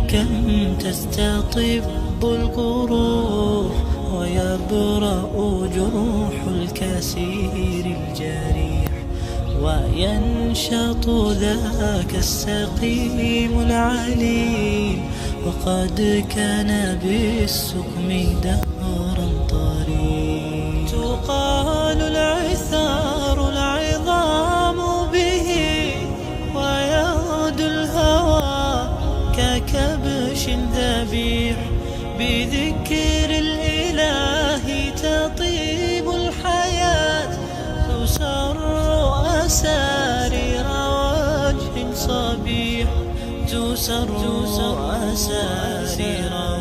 كم تستطب القروح ويبرأ جروح الكسير الجريح، وينشط ذاك السقيم العليل وقد كان بالسقم دهرا طريق. تقال العثار العظام به ويغدو الهوى ككبش ذبيح، بذكر الإله تطيب الحياة تسر أسارير وجه صبيح، تسر أسارير